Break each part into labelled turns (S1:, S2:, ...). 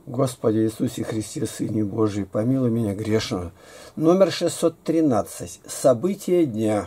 S1: Господи Иисусе Христе, Сыне Божий, помилуй меня грешного. Номер 613. События дня.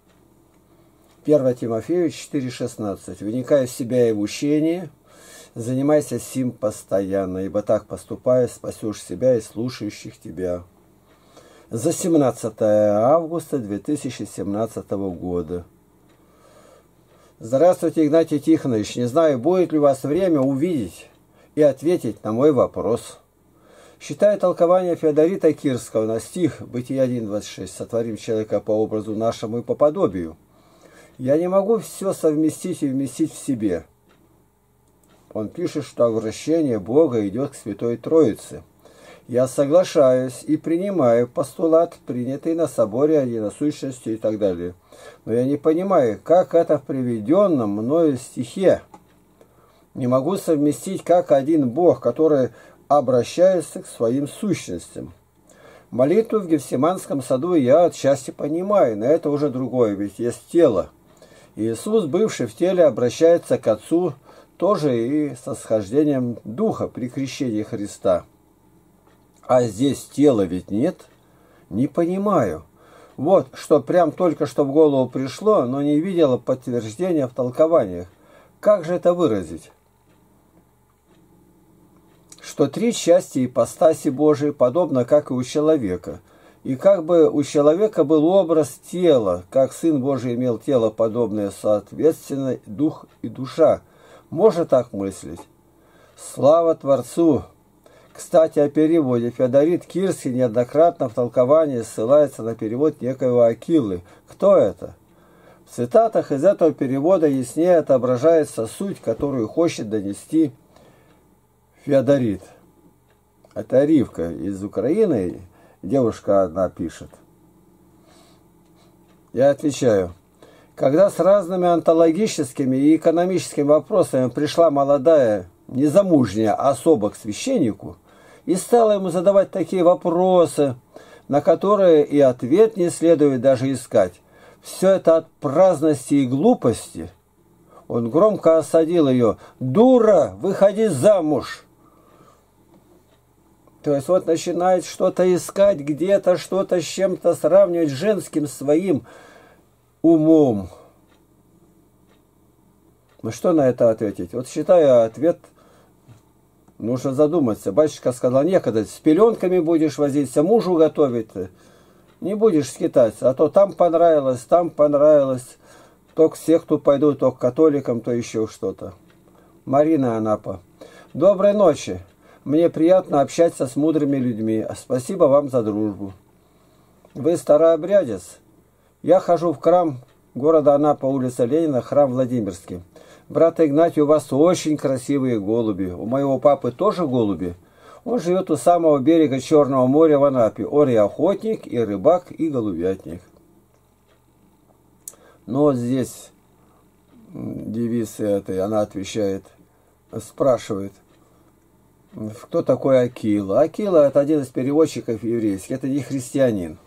S1: 1 Тимофею 4,16. Вникай в себя и в учение, занимайся сим постоянно, ибо так поступая, спасешь себя и слушающих тебя. За 17 августа 2017 года. Здравствуйте, Игнатий Тихонович. Не знаю, будет ли у вас время увидеть и ответить на мой вопрос. Считая толкование Феодорита Кирского на стих Бытия 1.26 «Сотворим человека по образу нашему и по подобию», я не могу все совместить и вместить в себе. Он пишет, что обращение Бога идет к Святой Троице. Я соглашаюсь и принимаю постулат, принятый на соборе о единосущности и так далее. Но я не понимаю, как это в приведенном мною стихе. Не могу совместить как один Бог, который обращается к своим сущностям. Молитву в Гефсиманском саду я отчасти понимаю, но это уже другое, ведь есть тело. Иисус, бывший в теле, обращается к Отцу тоже и со схождением Духа при крещении Христа. А здесь тела ведь нет? Не понимаю. Вот, что прям только что в голову пришло, но не видела подтверждения в толкованиях. Как же это выразить? Что три части ипостаси Божией подобно, как и у человека. И как бы у человека был образ тела, как Сын Божий имел тело подобное, соответственно, дух и душа. Можно так мыслить? Слава Творцу! Кстати, о переводе. Феодорит Кирский неоднократно в толковании ссылается на перевод некоего Акилы. Кто это? В цитатах из этого перевода яснее отображается суть, которую хочет донести Феодорит. Это Ривка из Украины, девушка одна пишет. Я отвечаю. Когда с разными онтологическими и экономическими вопросами пришла молодая, незамужняя особа к священнику и стала ему задавать такие вопросы, на которые и ответ не следует даже искать, все это от праздности и глупости, он громко осадил ее: «Дура, выходи замуж!» То есть вот начинает что-то искать, где-то что-то с чем-то сравнивать женским своим умом. Ну что на это ответить? Вот считаю, ответ нужно задуматься. Батюшка сказал: некогда, с пеленками будешь возиться, мужу готовить, не будешь скитаться, а то там понравилось, то к секту пойду, то к католикам, то еще что-то. Марина, Анапа. Доброй ночи. Мне приятно общаться с мудрыми людьми. Спасибо вам за дружбу. Вы старообрядец? Я хожу в храм города Анапа, улица Ленина, храм Владимирский. Брат Игнатий, у вас очень красивые голуби. У моего папы тоже голуби. Он живет у самого берега Черного моря в Анапе. Он и охотник, и рыбак, и голубятник. Но вот здесь девица этой, она отвечает, спрашивает, кто такой Акила? Акила — это один из переводчиков еврейских, это не христианин.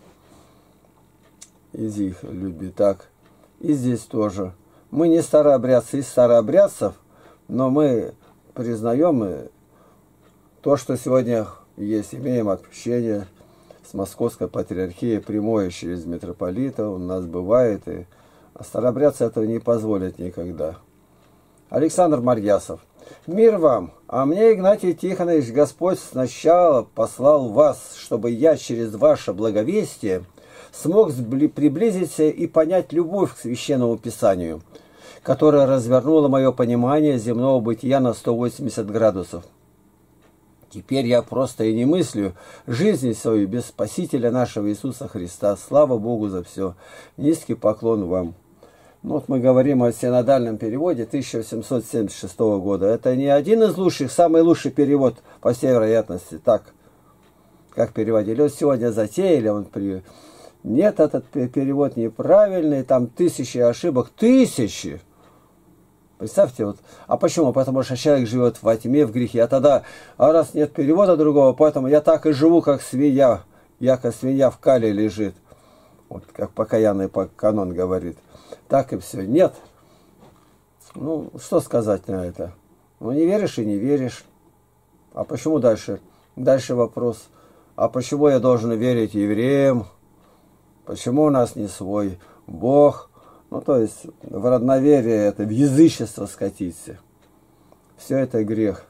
S1: Из их любви, так. И здесь тоже. Мы не старообрядцы из старообрядцев, но мы признаем то, что сегодня есть, имеем общение с Московской патриархией прямое через митрополита, у нас бывает, и старообрядцы этого не позволят никогда. Александр Марьясов. Мир вам! А мне, Игнатий Тихонович, Господь сначала послал вас, чтобы я через ваше благовестие смог приблизиться и понять любовь к Священному Писанию, которая развернула мое понимание земного бытия на 180 градусов. Теперь я просто и не мыслю жизни свою без Спасителя нашего Иисуса Христа. Слава Богу за все. Низкий поклон вам. Ну, вот мы говорим о синодальном переводе 1876 года. Это не один из лучших, самый лучший перевод, по всей вероятности, так, как переводили. Вот сегодня затеяли, нет, этот перевод неправильный, там тысячи ошибок, тысячи. Представьте, вот. А почему? Потому что человек живет во тьме, в грехе. А раз нет перевода другого, поэтому я так и живу, как свинья, яко свинья в кале лежит. Вот как покаянный канон говорит. Так и все. Нет. Ну, что сказать на это? Ну, не веришь и не веришь. А почему дальше? Дальше вопрос. А почему я должен верить евреям? Почему у нас не свой Бог? Ну, то есть, в родноверие это, в язычество скатиться. Все это грех.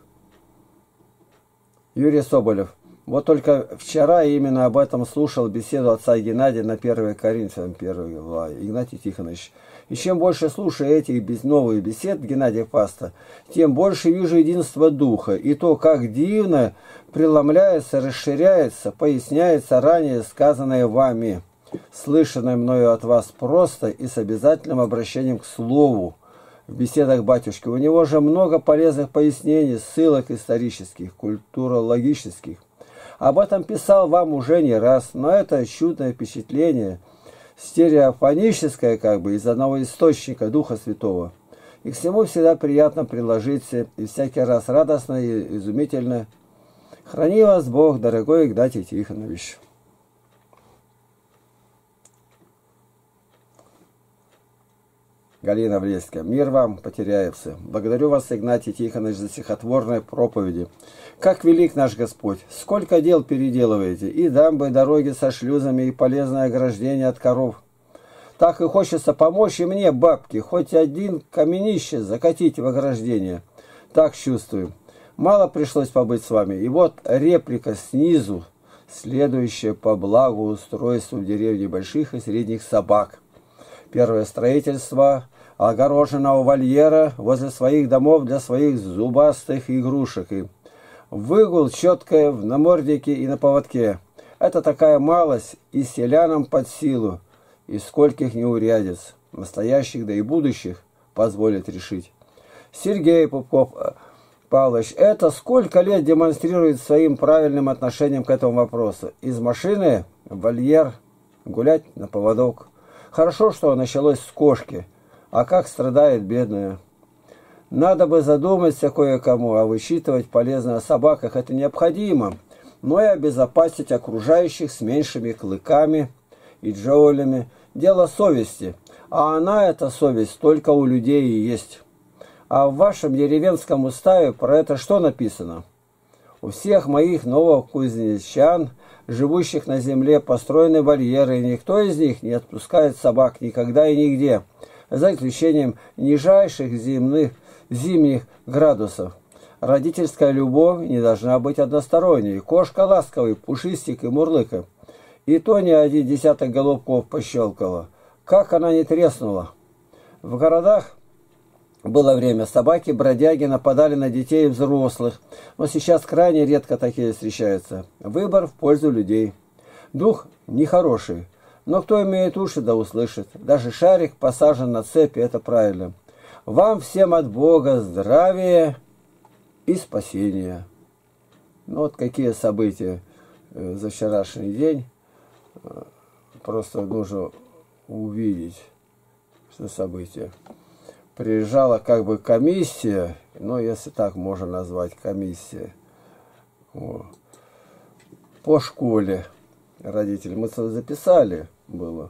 S1: Юрий Соболев. Вот только вчера именно об этом слушал беседу отца Геннадия на 1 Коринфянам 1 глава, Игнатий Тихонович. И чем больше слушаю этих новых бесед Геннадия Паста, тем больше вижу единство духа, и то, как дивно преломляется, расширяется, поясняется ранее сказанное вами, слышанное мною от вас просто и с обязательным обращением к слову. В беседах батюшки у него же много полезных пояснений, ссылок исторических, культурологических. Об этом писал вам уже не раз, но это чудное впечатление, стереофоническое как бы, из одного источника Духа Святого. И к всему всегда приятно приложиться, и всякий раз радостно и изумительно. Храни вас Бог, дорогой Игнатий Тихонович. Галина Влеська. Мир вам, потеряевцы. Благодарю вас, Игнатий Тихонович, за стихотворные проповеди. Как велик наш Господь! Сколько дел переделываете! И дамбы, дороги со шлюзами, и полезное ограждение от коров. Так и хочется помочь и мне, бабки, хоть один каменище закатить в ограждение. Так чувствую. Мало пришлось побыть с вами. И вот реплика снизу, следующая по благу устройству в деревне больших и средних собак. Первое строительство огороженного вольера возле своих домов для своих зубастых игрушек. И выгул четкое в наморднике и на поводке. Это такая малость и селянам под силу, и скольких неурядиц, настоящих да и будущих, позволит решить. Сергей Пупков Павлович, это сколько лет демонстрирует своим правильным отношением к этому вопросу. Из машины в вольер, гулять на поводок. Хорошо, что началось с кошки, а как страдает бедная. Надо бы задуматься кое-кому, а высчитывать полезно о собаках это необходимо, но и обезопасить окружающих с меньшими клыками и джоулями. Дело совести, а она, эта совесть, только у людей и есть. А в вашем деревенском уставе про это что написано? У всех моих новокузнечан, живущих на земле, построены вольеры, и никто из них не отпускает собак никогда и нигде, за исключением нижайших зимних градусов. Родительская любовь не должна быть односторонней. Кошка ласковый, пушистик и мурлыка. И то не один десяток голубков пощелкала. Как она не треснула. В городах было время, собаки-бродяги нападали на детей и взрослых, но сейчас крайне редко такие встречаются. Выбор в пользу людей. Дух нехороший, но кто имеет уши, да услышит. Даже шарик посажен на цепи, это правильно. Вам всем от Бога здравия и спасения. Ну вот какие события за вчерашний день. Просто нужно увидеть, что события. Приезжала как бы комиссия, ну, если так можно назвать, комиссия, по школе родители. Мы записали было.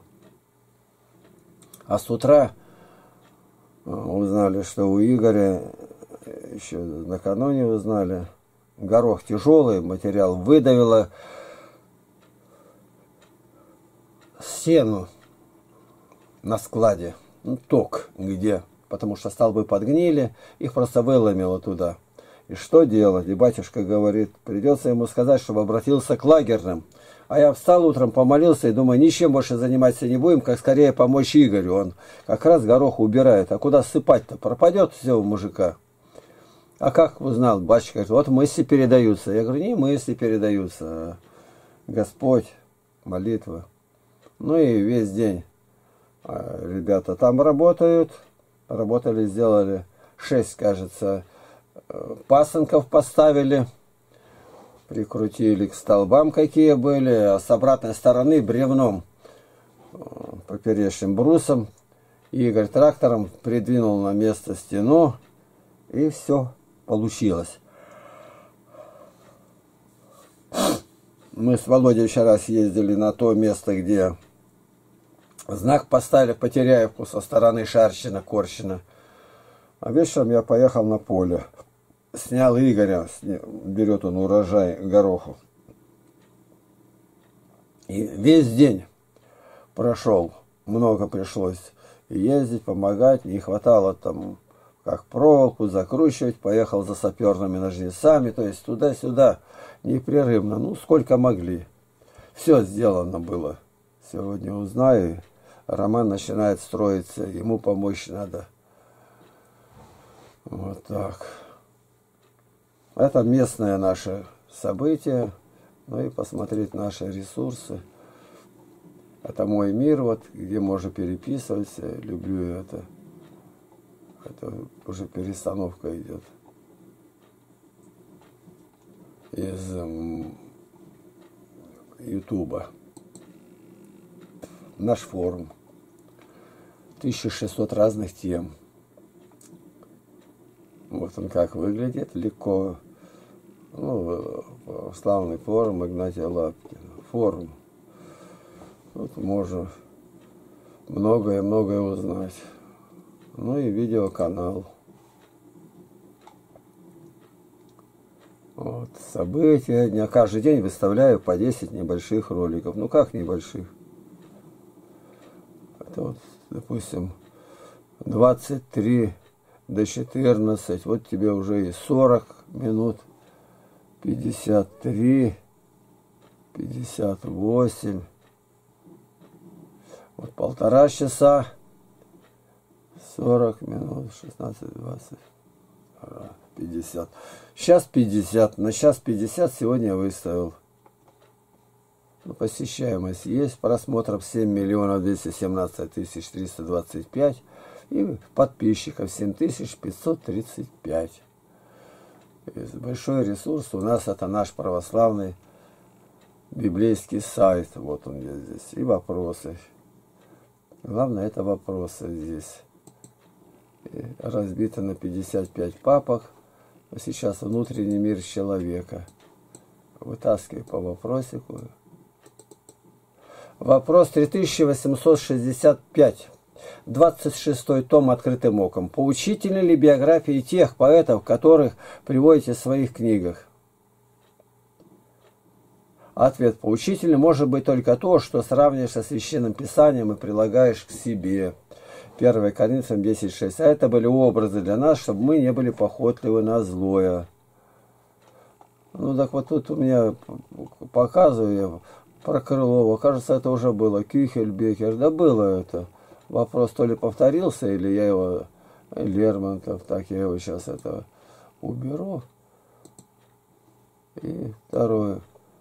S1: А с утра узнали, что у Игоря, еще накануне узнали, горох тяжелый материал, выдавило стену на складе, ну, ток где, потому что столбы подгнили, их просто выломило туда. И что делать? И батюшка говорит, придется ему сказать, чтобы обратился к лагерным. А я встал утром, помолился и думаю, ничем больше заниматься не будем, как скорее помочь Игорю. Он как раз горох убирает. А куда сыпать-то? Пропадет все у мужика. А как узнал? Батюшка говорит, вот мысли передаются. Я говорю, не мысли передаются, а Господь, молитва. Ну и весь день ребята там работают. Работали, сделали 6, кажется, пасынков поставили. Прикрутили к столбам, какие были, а с обратной стороны бревном, поперечным брусом. Игорь трактором придвинул на место стену, и все получилось. Мы с Володей вчера съездили на то место, где знак поставили Потеряевку со стороны Шарщина, Корщина. А вечером я поехал на поле. снял Игоря, берет он урожай гороху. И весь день прошел, много пришлось ездить, помогать, не хватало там, как проволоку закручивать, поехал за саперными ножницами, то есть туда-сюда, непрерывно, ну, сколько могли. Все сделано было. Сегодня узнаю, роман начинает строиться, ему помочь надо. Вот так. Это местное наше событие, ну и посмотреть наши ресурсы. Это мой мир, вот, где можно переписываться, люблю это. Это уже перестановка идет из Ютуба. Наш форум. 1600 разных тем. Вот он как выглядит, легко. Ну, славный форум Игнатия Лапкина. Форум. Тут можно многое узнать. Ну и видеоканал. Вот, события дня. Каждый день выставляю по 10 небольших роликов. Ну как небольших? Это вот, допустим, 23 до 14. Вот тебе уже и 40 минут. 53, 58. Вот 1,5 часа. 40 минут, 16, 20, 50. Сейчас 50. На час 50 сегодня я выставил. Ну, посещаемость есть. Просмотров 7 миллионов 217 тысяч 325. И подписчиков 7535. Большой ресурс у нас это наш православный библейский сайт. Вот он здесь. И вопросы. Главное это вопросы здесь. И разбито на 55 папок. Сейчас внутренний мир человека. Вытаскиваю по вопросику. Вопрос 3865. 26 том открытым оком. Поучительны ли биографии тех поэтов, которых приводите в своих книгах? Ответ. Поучительным может быть только то, что сравниваешь со Священным Писанием и прилагаешь к себе. 1 Коринфянам 10:6. А это были образы для нас, чтобы мы не были похотливы на злое. Ну так вот тут у меня показываю я про Крылова. Кажется, это уже было. Кюхельбекер. Да было это. Вопрос то ли повторился, или я его... Лермонтов. Так, я его сейчас это уберу. И второе.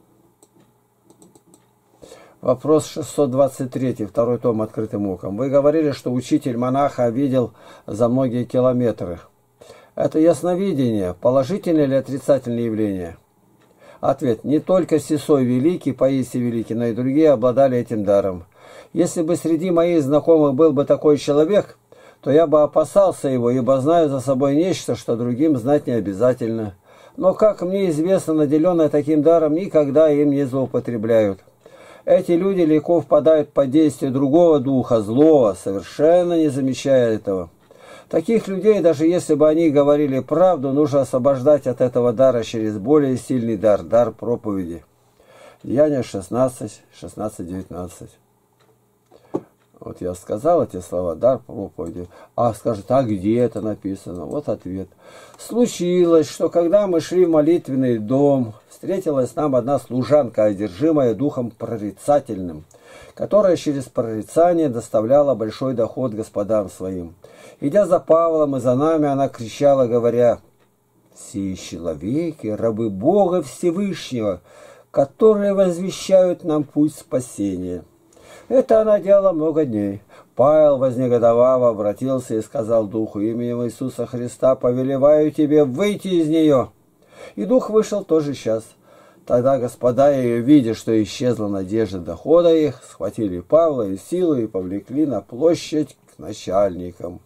S1: Вопрос 623, второй том открытым оком. Вы говорили, что учитель монаха видел за многие километры. Это ясновидение, положительное или отрицательное явление? Ответ. Не только Сисой Великий, Паисий Великий, но и другие обладали этим даром. Если бы среди моих знакомых был бы такой человек, то я бы опасался его, ибо знаю за собой нечто, что другим знать не обязательно. Но, как мне известно, наделенные таким даром никогда им не злоупотребляют. Эти люди легко впадают под действие другого духа, злого, совершенно не замечая этого. Таких людей, даже если бы они говорили правду, нужно освобождать от этого дара через более сильный дар, дар проповеди. Деяния 16, 19. Вот я сказал эти слова, дар проповеди. А скажет, а где это написано? Вот ответ. Случилось, что когда мы шли в молитвенный дом, встретилась нам одна служанка, одержимая духом прорицательным, которая через прорицание доставляла большой доход господам своим. Идя за Павлом и за нами, она кричала, говоря: «Сии человеки, рабы Бога Всевышнего, которые возвещают нам путь спасения». Это она делала много дней. Павел, вознегодовав, обратился и сказал духу: «Именем Иисуса Христа повелеваю тебе выйти из нее». И дух вышел в тот же час. Тогда господа ее, видя, что исчезла надежда дохода их, схватили Павла и силой и повлекли на площадь к начальникам.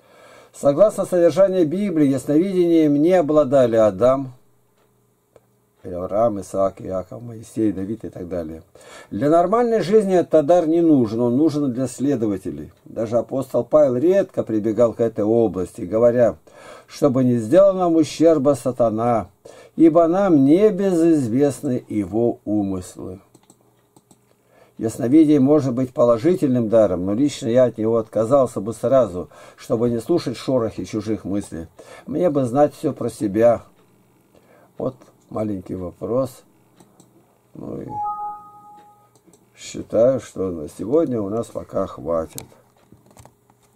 S1: Согласно содержанию Библии, ясновидением не обладали Адам, Авраам, Исаак, Иаков, Моисей, Давид и так далее. Для нормальной жизни этот дар не нужен, он нужен для следователей. Даже апостол Павел редко прибегал к этой области, говоря, чтобы не сделал нам ущерба сатана, ибо нам не безызвестны его умыслы. Ясновидение может быть положительным даром, но лично я от него отказался бы сразу, чтобы не слушать шорохи чужих мыслей. Мне бы знать все про себя. Вот маленький вопрос. Ну и считаю, что на сегодня у нас пока хватит.